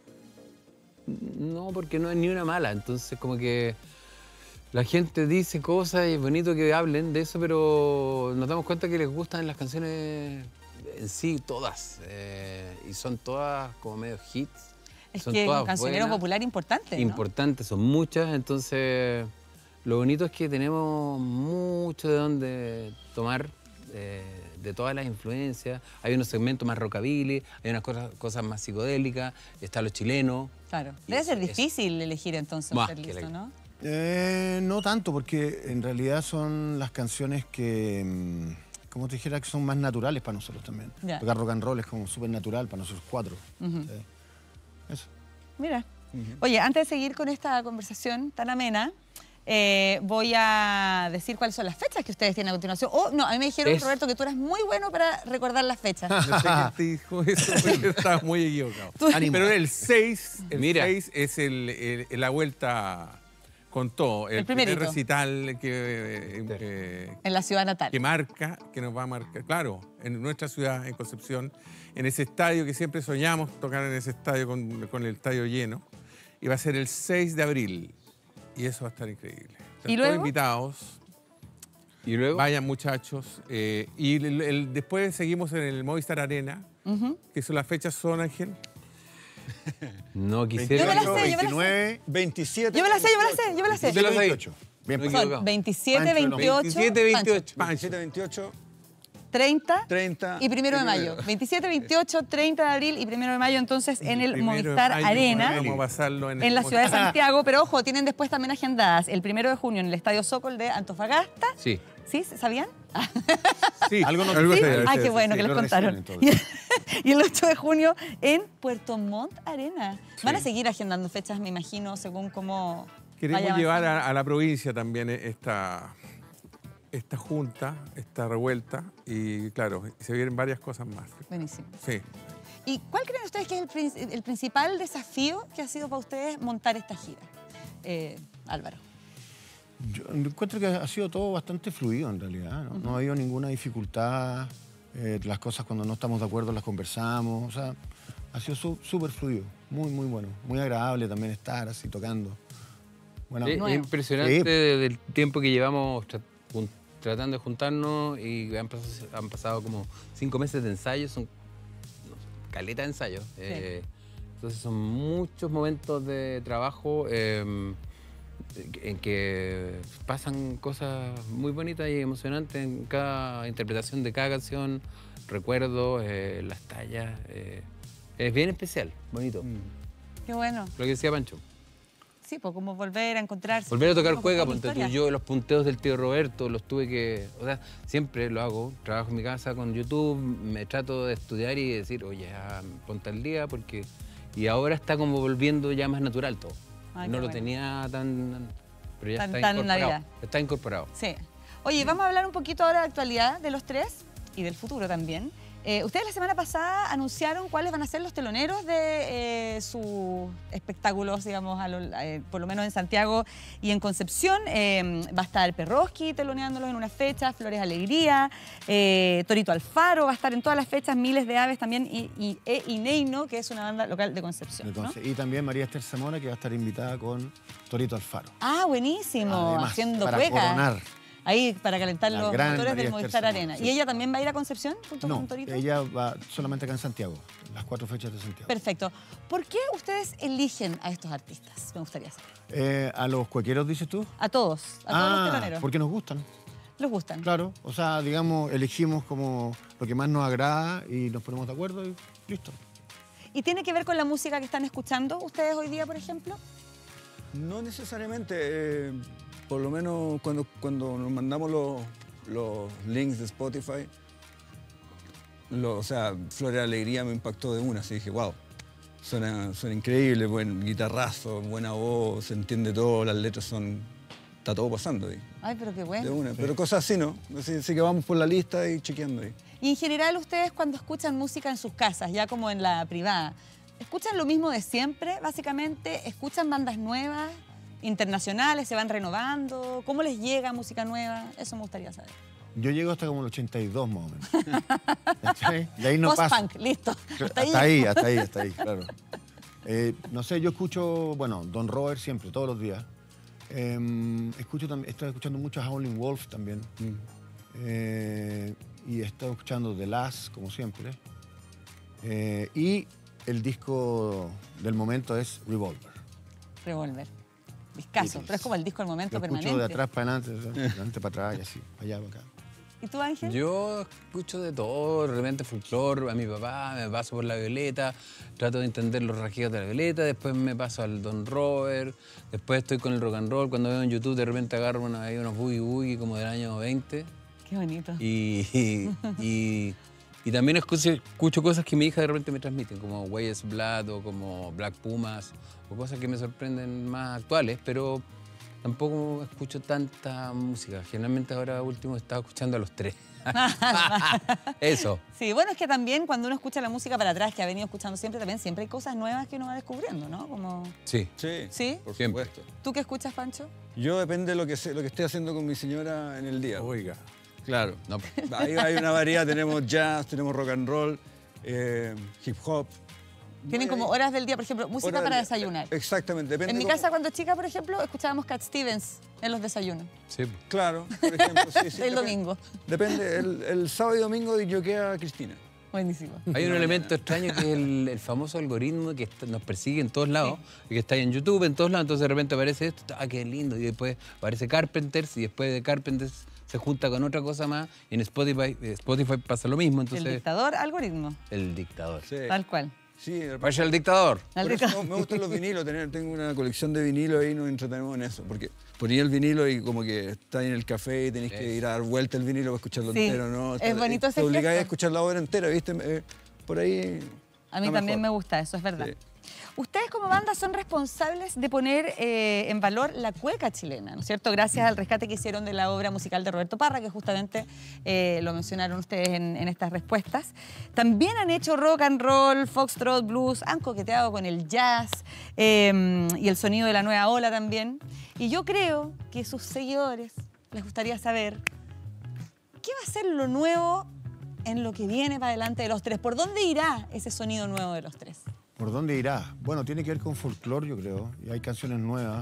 No, porque no es ni una mala. Entonces, como que la gente dice cosas y es bonito que hablen de eso, pero nos damos cuenta que les gustan las canciones en sí, todas. Eh, y son todas como medio hits. Es son que es todas un cancionero buenas, popular importante, ¿no? Importantes, son muchas. Entonces, lo bonito es que tenemos mucho de dónde tomar eh, de todas las influencias. Hay unos segmentos más rockabilly, hay unas cosas, cosas más psicodélicas, está lo chileno. Claro. Debe ser difícil elegir entonces Más ser que listo, la- ¿no? Eh, no tanto, porque en realidad son las canciones que, mm, como te dijera, que son más naturales para nosotros también. Ya. Tocar rock and roll es como súper natural para nosotros cuatro. Ujú. Sí. Eso. Mira. Oye, antes de seguir con esta conversación tan amena, eh, voy a decir cuáles son las fechas que ustedes tienen a continuación. Oh, no, a mí me dijeron, Es- Roberto, que tú eras muy bueno para recordar las fechas. No sé quién te dijo eso, porque estaba muy equivocado. Tú- Pero el seis, el Mira. seis es el, el- la vuelta con todo. El, El primer primerito. recital que, eh, eh, En la ciudad natal. que marca, que nos va a marcar, claro, en nuestra ciudad, en Concepción, en ese estadio que siempre soñamos tocar en ese estadio con, con el estadio lleno. Y va a ser el seis de abril. Y eso va a estar increíble. Están ¿Y todos luego? invitados. ¿Y luego? Vayan, muchachos. eh, y el- el- después seguimos en el Movistar Arena, Ujú. que son las fechas son, Ángel. No Yo me la quisiera. sé, yo me la sé. veintinueve, veintisiete. Yo me la sé, yo me la sé, yo me la sé. Yo la sé. veintiocho. Bien, No he pues. equivocado. Son veintisiete, Pancho, no. veintiocho, veintisiete, veintiocho. Pancho. veintiocho, treinta treinta y primero de mayo. veintisiete, veintiocho, treinta de abril y primero de mayo, entonces en el Primero de Movistar mayo, Arena, Vamos a pasarlo en, en el la ciudad de Movistar. Santiago. Pero ojo, tienen después también agendadas el primero de junio en el Estadio Sokol de Antofagasta. Sí. ¿Sí? ¿Sabían? Sí, Algo nos algo ¿Sí? así, Ah, sí, qué sí, bueno sí. que les lo contaron. reciben Y, entonces. y el ocho de junio en Puerto Montt Arena. Van a seguir agendando fechas, me imagino, según cómo Queremos vaya llevar avanzando. a, a la provincia también esta, esta junta, esta revuelta. Y claro, se vienen varias cosas más. Buenísimo. Sí. ¿Y cuál creen ustedes que es el, prin- el principal desafío que ha sido para ustedes montar esta gira? Eh, Álvaro. Yo encuentro que ha sido todo bastante fluido en realidad. No, no ha habido ninguna dificultad. Eh, las cosas cuando no estamos de acuerdo las conversamos. O sea, ha sido su- súper fluido. Muy, muy bueno. Muy agradable también estar así tocando. Buena Es, onda. es impresionante Sí. del tiempo que llevamos tra- jun- tratando de juntarnos y han pasado, han pasado como cinco meses de ensayo, son no, caleta de ensayo. Eh, entonces son muchos momentos de trabajo eh, en que pasan cosas muy bonitas y emocionantes en cada interpretación de cada canción, recuerdos, eh, las tallas. eh, es bien especial, bonito. Qué bueno. Lo que decía Pancho. Sí, pues como volver a encontrarse. Volver a tocar Como cueca, con ponte tú, historia. yo los punteos del tío Roberto los tuve que, o sea, siempre lo hago, trabajo en mi casa con YouTube, me trato de estudiar y decir, oye, ya, ponte al día porque, y ahora está como volviendo ya más natural todo. Ah, no qué lo bueno. tenía tan, pero ya Tan- está tan en la incorporado. vida. Está incorporado. Sí. Oye, vamos a hablar un poquito ahora de actualidad de los tres y del futuro también. Eh, ustedes la semana pasada anunciaron cuáles van a ser los teloneros de eh, sus espectáculos, digamos, a lo- eh, por lo menos en Santiago y en Concepción. Eh, va a estar Perroski teloneándolos en una fecha, Flores Alegría, eh, Torito Alfaro va a estar en todas las fechas, Miles de Aves también y, y E Ineino, que es una banda local de Concepción. ¿no? Entonces, y también María Esther Zamora, que va a estar invitada con Torito Alfaro. Ah, buenísimo, Además, haciendo para cueca. coronar. Ahí para calentar La los gran motores María del Esther Movistar Zamora, Arena. sí. ¿Y ella también va a ir a Concepción junto No, con Torito? ella va solamente acá en Santiago, las cuatro fechas de Santiago. Perfecto. ¿Por qué ustedes eligen a estos artistas? Me gustaría saber. Eh, ¿A los cuequeros dices tú? A todos, a todos los Ah, teloneros. porque nos gustan. ¿Les gustan? Claro, o sea, digamos, elegimos como lo que más nos agrada y nos ponemos de acuerdo y listo. ¿Y tiene que ver con la música que están escuchando ustedes hoy día, por ejemplo? No necesariamente. Eh, por lo menos cuando, cuando nos mandamos los, los links de Spotify, lo, o sea, Flor de Alegría me impactó de una. Así dije, wow, suena, suena increíble, buen guitarrazo, buena voz, se entiende todo, las letras son... Está todo pasando ahí. Ay, pero qué bueno. De una. Pero cosas así, ¿no? Así, así que vamos por la lista y chequeando ahí. Y en general ustedes cuando escuchan música en sus casas, ya como en la privada, ¿escuchan lo mismo de siempre, básicamente? ¿Escuchan bandas nuevas, internacionales, se van renovando? ¿Cómo les llega música nueva? Eso me gustaría saber. Yo llego hasta como el ochenta y dos más o menos. ¿Cachai? De ahí no pasa. Post-punk, listo. Hasta, hasta ahí, hasta ahí, hasta ahí, claro. Eh, no sé, yo escucho, bueno, Don Robert siempre, todos los días. Eh, escucho, estoy escuchando mucho a Howlin' Wolf también. Mm. Eh, y he estado escuchando The Last, como siempre. Eh, y el disco del momento es Revolver. Revolver. Discaso, pero es como el disco del momento Lo permanente. escucho de atrás para adelante, de adelante para atrás y así, para allá, para acá. ¿Y tú, Ángel? Yo escucho de todo, de repente folclore, a mi papá, me paso por la Violeta, trato de entender los rasgueos de la Violeta, después me paso al Don Robert, después estoy con el rock and roll, cuando veo en YouTube de repente agarro una, hay unos boogie boogie como del año veinte. Qué bonito. Y, y, y, y también escucho, escucho cosas que mi hija de repente me transmiten, como Weyes Blood o como Black Pumas, o cosas que me sorprenden más actuales, pero tampoco escucho tanta música. Generalmente ahora último he estado escuchando a los tres. Eso. Sí, bueno, es que también cuando uno escucha la música para atrás, que ha venido escuchando siempre, también siempre hay cosas nuevas que uno va descubriendo, ¿no? Como... Sí. Sí, ¿Sí? por Siempre. supuesto. ¿Tú qué escuchas, Pancho? Yo depende de lo que, sé, lo que esté haciendo con mi señora en el día. Oiga. Claro. No. Ahí hay una variedad, tenemos jazz, tenemos rock and roll, eh, hip hop. Tienen como horas del día, por ejemplo, música Hora para del- desayunar. Exactamente. Depende En mi cómo- casa, cuando chica, por ejemplo, escuchábamos Cat Stevens en los desayunos. Sí. Claro, por ejemplo. Sí, sí, El depende- domingo. Depende. El, el sábado y domingo yo queda Cristina. Buenísimo. Hay un elemento extraño que es el, el famoso algoritmo que está- nos persigue en todos lados, y que está ahí en YouTube, en todos lados, entonces de repente aparece esto, ah, qué lindo, y después aparece Carpenters, y después de Carpenters se junta con otra cosa más, y en Spotify, Spotify pasa lo mismo, entonces... El dictador, algoritmo. El dictador. Sí. Tal cual. Sí, Vaya el dictador. Al Por eso dictador. me gustan los vinilos, tener, tengo una colección de vinilos y nos entretenemos en eso. Porque ponía el vinilo y como que está en el café y tenéis que ir a dar vuelta el vinilo para escucharlo Sí, entero, ¿no? es bonito ese Te obligáis a gesto. escuchar la obra entera, ¿viste? Eh, por ahí. A mí está también me mejor. gusta, eso es verdad. Sí. Ustedes como banda son responsables de poner eh, en valor la cueca chilena, ¿no es cierto? Gracias al rescate que hicieron de la obra musical de Roberto Parra, que justamente eh, lo mencionaron ustedes en, en estas respuestas. También han hecho rock and roll, foxtrot, blues, han coqueteado con el jazz eh, y el sonido de la nueva ola también. Y yo creo que sus seguidores les gustaría saber qué va a ser lo nuevo en lo que viene para adelante de los tres. ¿Por dónde irá ese sonido nuevo de los tres? ¿Por dónde irá? Bueno, tiene que ver con folclore, yo creo, y hay canciones nuevas.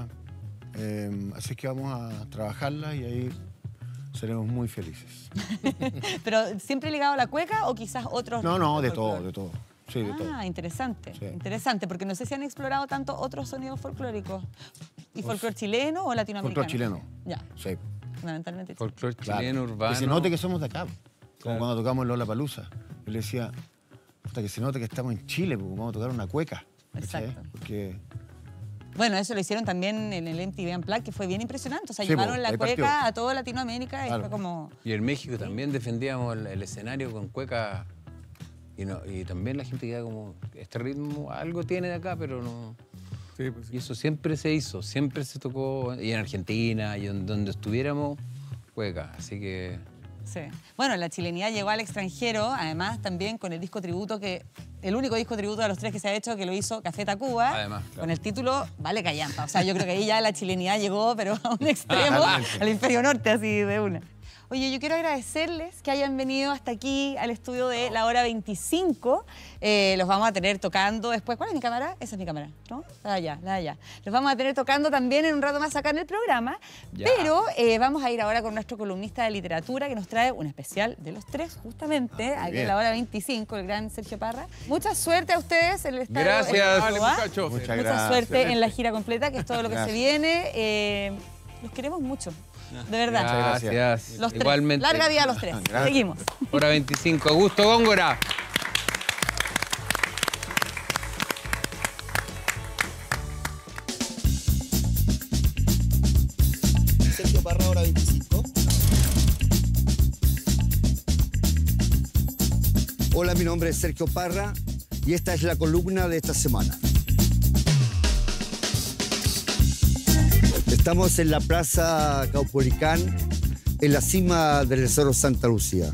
Eh, así que vamos a trabajarlas y ahí seremos muy felices. ¿Pero siempre ligado a la cueca o quizás otros? No, no, de folclore? todo, de todo. Sí, de todo. Ah, interesante, Sí. interesante, porque no sé si han explorado tanto otros sonidos folclóricos. ¿Y folclore chileno o latinoamericano? Folclore chileno. Ya, Sí. fundamentalmente. Folclore Claro. chileno, urbano. Que se note que somos de acá. Como Claro. cuando tocamos en Lollapalooza. Yo le decía, puta, que se note que estamos en Chile, porque vamos a tocar una cueca. ¿cachai? Exacto. Porque Bueno, eso lo hicieron también en el M T V Unplugged, que fue bien impresionante. O sea, Sí, llevaron po, la ahí cueca partió. a toda Latinoamérica y Claro. fue como... Y en México también defendíamos el, el escenario con cueca. Y, no, y también la gente queda como, este ritmo algo tiene de acá, pero no... Sí, pues, Y eso siempre se hizo, siempre se tocó, y en Argentina, y en donde estuviéramos, cueca. Así que... Sí. Bueno, la chilenidad llegó al extranjero, además también con el disco tributo que... El único disco tributo de los tres que se ha hecho, que lo hizo Café Tacuba, Además, claro. con el título Vale Callampa. O sea, yo creo que ahí ya la chilenidad llegó, pero a un extremo, Totalmente. al hemisferio norte, así de una. Oye, yo quiero agradecerles que hayan venido hasta aquí al estudio de La Hora veinticinco. Eh, los vamos a tener tocando después. ¿Cuál es mi cámara? Esa es mi cámara, ¿no? La de allá, la de allá. Los vamos a tener tocando también en un rato más acá en el programa. Ya. Pero eh, vamos a ir ahora con nuestro columnista de literatura que nos trae un especial de los tres, justamente, Ah, muy aquí en bien. La Hora veinticinco, el gran Sergio Parra. Mucha suerte a ustedes en el estadio. Gracias. en Dale, Córdoba. muchachos. Muchas Mucha gracias. suerte en la gira completa, que es todo lo que se Gracias. viene. Eh, los queremos mucho. De verdad. Gracias. Los tres. Igualmente. Larga vida a los tres. Gracias. Seguimos. Hora veinticinco. Augusto Góngora. Sergio Parra, hora veinticinco. Hola, mi nombre es Sergio Parra y esta es la columna de esta semana. Estamos en la Plaza Caupolicán, en la cima del Cerro Santa Lucía.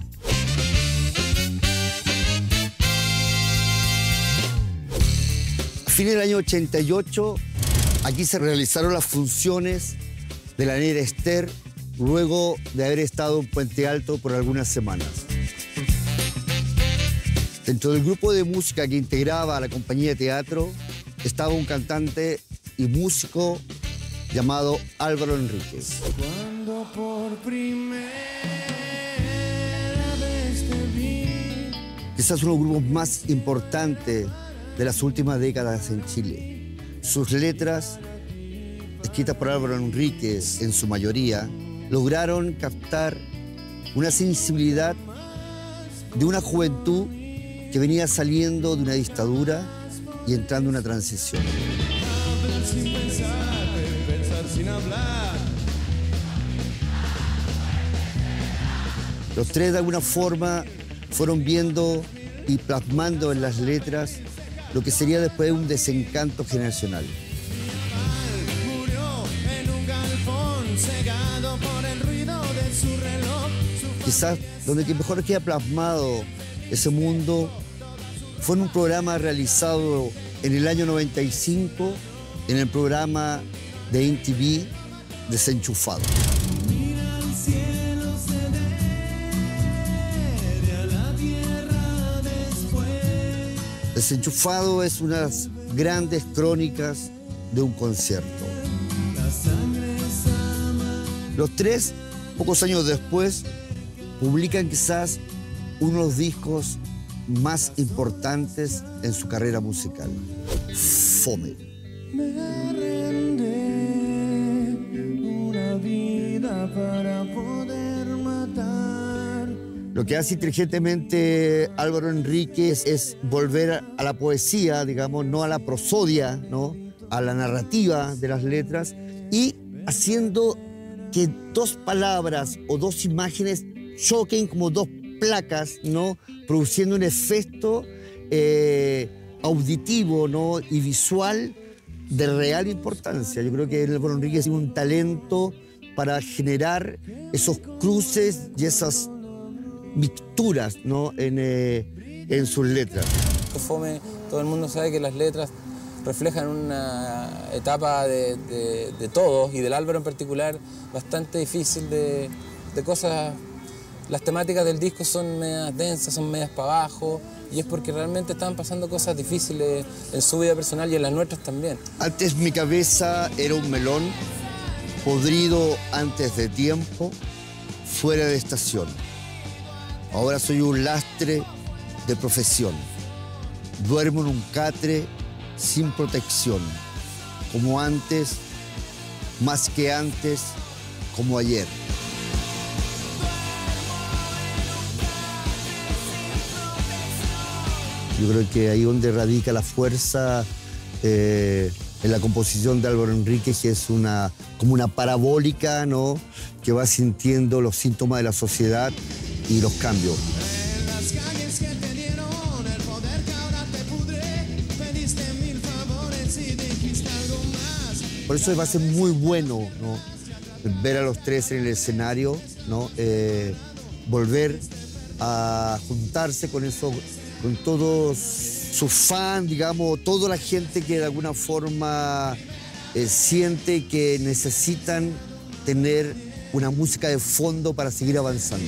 A fin del año ochenta y ocho, aquí se realizaron las funciones de la Negra Ester, luego de haber estado en Puente Alto por algunas semanas. Dentro del grupo de música que integraba a la compañía de teatro estaba un cantante y músico llamado Álvaro Enríquez. Cuando por primera vez te vi. Quizás uno de los grupos más importantes de las últimas décadas en Chile. Sus letras, escritas por Álvaro Enríquez en su mayoría, lograron captar una sensibilidad de una juventud que venía saliendo de una dictadura y entrando en una transición. Hablar sin pensar, pensar sin hablar. Los tres de alguna forma fueron viendo y plasmando en las letras lo que sería después un desencanto generacional. Murió en un galpón, cegado por el ruido de su reloj. Quizás donde que mejor queda plasmado ese mundo fue en un programa realizado en el año noventa y cinco, en el programa de M T V Desenchufado. Mira al cielo ceder a la tierra después. Desenchufado es una de las grandes crónicas de un concierto. La sangre sama. Los tres, pocos años después, publican quizás uno de los discos más importantes en su carrera musical, Fome. Me arrendé una vida para poder matar. Lo que hace inteligentemente Álvaro Enríquez es volver a la poesía, digamos, no a la prosodia, ¿no? A la narrativa de las letras y haciendo que dos palabras o dos imágenes choquen como dos placas, ¿no? Produciendo un efecto eh, auditivo, ¿no? Y visual de real importancia. Yo creo que Álvaro Enríquez tiene un talento para generar esos cruces y esas mixturas, ¿no? en, eh, en sus letras. Fome, todo el mundo sabe que las letras reflejan una etapa de, de, de todos y del Álvaro en particular bastante difícil de, de cosas. Las temáticas del disco son medias densas, son medias para abajo, y es porque realmente estaban pasando cosas difíciles en su vida personal y en las nuestras también. Antes mi cabeza era un melón, podrido antes de tiempo, fuera de estación. Ahora soy un lastre de profesión. Duermo en un catre sin protección, como antes, más que antes, como ayer. Yo creo que ahí donde radica la fuerza eh, en la composición de Álvaro Enríquez, que es una, como una parabólica, ¿no? Que va sintiendo los síntomas de la sociedad y los cambios. En las calles que te dieron el poder que ahora te pudre, pediste mil favores y dijiste algo más. Por eso va a ser muy bueno, ¿no? Ver a los tres en el escenario, ¿no? Eh, volver a juntarse con eso, con todos sus fans, digamos, toda la gente que de alguna forma eh, siente que necesitan tener una música de fondo para seguir avanzando.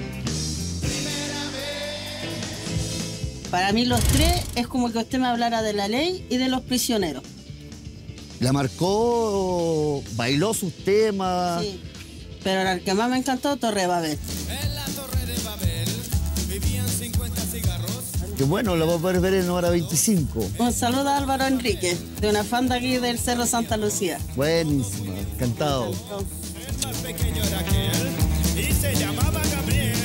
Para mí los tres es como que usted me hablara de la ley y de los prisioneros. La marcó, bailó sus temas. Sí, pero el que más me encantó, Torre de Babel. En la Torre de Babel vivían cincuenta cigarros. Que bueno, lo vamos a poder ver en hora veinticinco. Un saludo a Álvaro Enríquez, de una fan de aquí del Cerro Santa Lucía. Buenísima, encantado. pequeño era aquel y se llamaba Gabriel.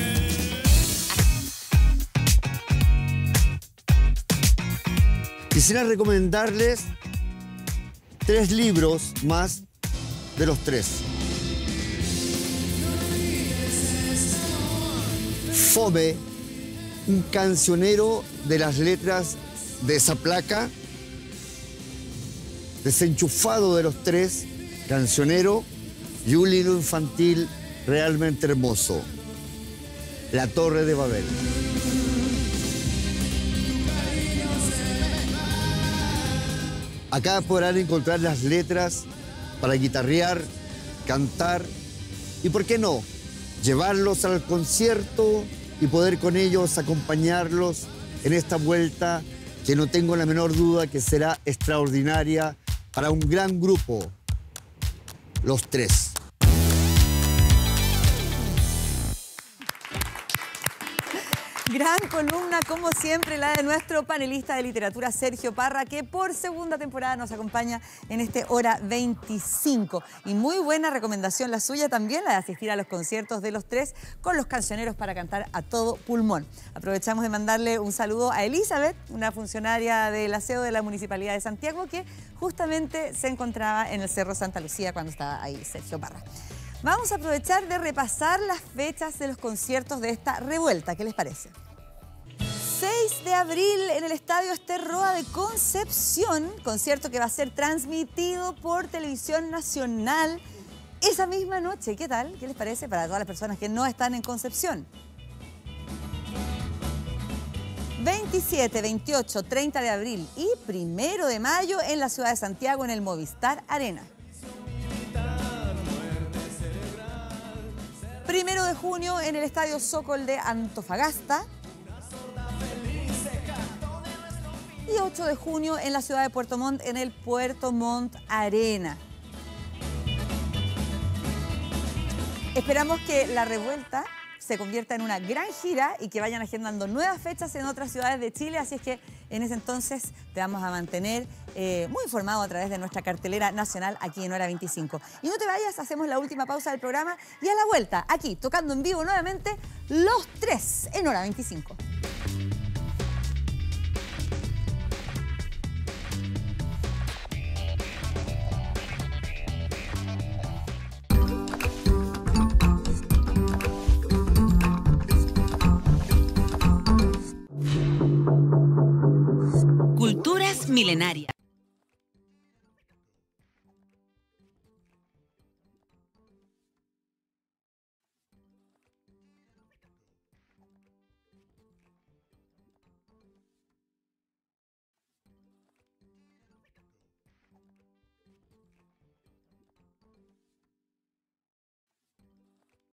Quisiera recomendarles tres libros más de los tres. Fome, un cancionero de las letras de esa placa. Desenchufado de los tres, cancionero y un libro infantil realmente hermoso. La Torre de Babel. Acá podrán encontrar las letras para guitarrear, cantar y, ¿por qué no?, llevarlos al concierto y poder con ellos acompañarlos en esta vuelta que no tengo la menor duda que será extraordinaria para un gran grupo, los tres. Gran columna, como siempre, la de nuestro panelista de literatura, Sergio Parra, que por segunda temporada nos acompaña en este Hora veinticinco. Y muy buena recomendación la suya también, la de asistir a los conciertos de los tres con los cancioneros para cantar a todo pulmón. Aprovechamos de mandarle un saludo a Elizabeth, una funcionaria del aseo de la Municipalidad de Santiago, que justamente se encontraba en el Cerro Santa Lucía cuando estaba ahí Sergio Parra. Vamos a aprovechar de repasar las fechas de los conciertos de esta revuelta. ¿Qué les parece? seis de abril en el Estadio Ester Roa de Concepción, concierto que va a ser transmitido por Televisión Nacional esa misma noche. ¿Qué tal? ¿Qué les parece para todas las personas que no están en Concepción? veintisiete, veintiocho, treinta de abril y primero de mayo en la ciudad de Santiago en el Movistar Arena. Primero de junio en el Estadio Zócol de Antofagasta. Y ocho de junio en la ciudad de Puerto Montt en el Puerto Montt Arena. Esperamos que la revuelta se convierta en una gran gira y que vayan agendando nuevas fechas en otras ciudades de Chile, así es que en ese entonces te vamos a mantener eh, muy informado a través de nuestra cartelera nacional aquí en Hora veinticinco. Y no te vayas, hacemos la última pausa del programa y a la vuelta, aquí, tocando en vivo nuevamente, los tres en Hora veinticinco. Culturas milenarias.